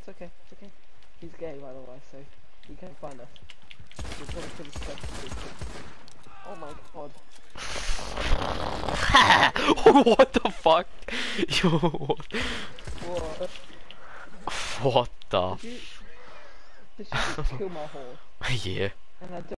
It's okay. It's okay. He's gay, by the way, so he can't find us. We're probably gonna oh my god. What the fuck? Yo, What? what the? Did you just kill my horse? Yeah. And I